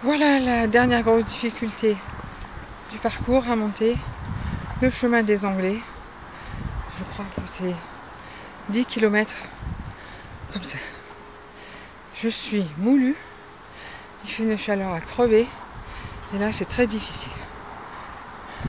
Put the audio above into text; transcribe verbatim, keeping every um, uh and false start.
Voilà la dernière grosse difficulté du parcours à monter, le chemin des Anglais. Je crois que c'est dix kilomètres comme ça. Je suis moulue, il fait une chaleur à crever et là c'est très difficile.